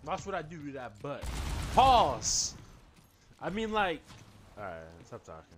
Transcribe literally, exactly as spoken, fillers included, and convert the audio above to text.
Watch what I do to that butt. Pause. I mean, like, all right, stop talking.